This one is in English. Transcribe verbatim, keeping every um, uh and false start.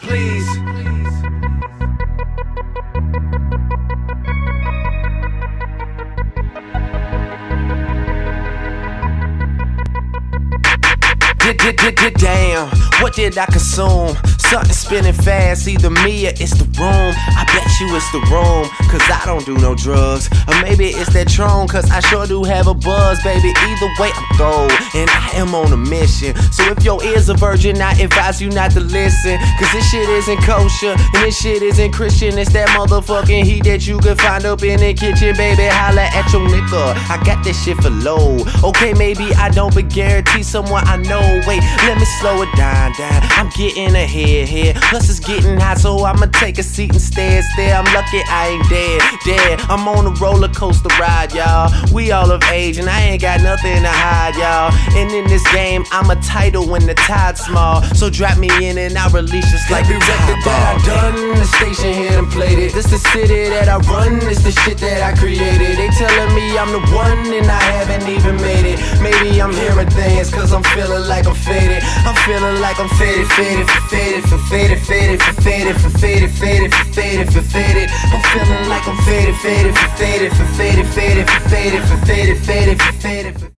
please. Get, get, get, damn, what did I consume? Something spinning fast, either me or it's the room. I bet you it's the room, cause I don't do no drugs. Or maybe it's that Tron, cause I sure do have a buzz, baby. Either way, I'm gold, and I am on a mission. So if your ear's a virgin, I advise you not to listen. Cause this shit isn't kosher, and this shit isn't Christian. It's that motherfucking heat that you can find up in the kitchen, baby. Holla at your nigga, I got this shit for low. Okay, maybe I don't, but guarantee someone I know. Wait, let me slow it down, down. I'm getting ahead here. Plus it's getting hot, so I'ma take a seat and stay there. I'm lucky I ain't dead, dead. I'm on a roller coaster ride, y'all. We all of age, and I ain't got nothing to hide, y'all. And in this game, I'm a title when the tide's small. So drop me in and I'll release just like the record that I done. The station here and played it. This the city that I run. This the shit that I created. They telling me I'm the one, and I haven't even made it. Maybe I'm hearing things, cause I'm feeling like I'm faded. I'm feeling like I'm faded, faded, faded, faded, faded, faded, faded, faded, faded, faded. I'm feeling like I'm faded, faded, faded, faded, faded, faded, faded, faded, faded, faded.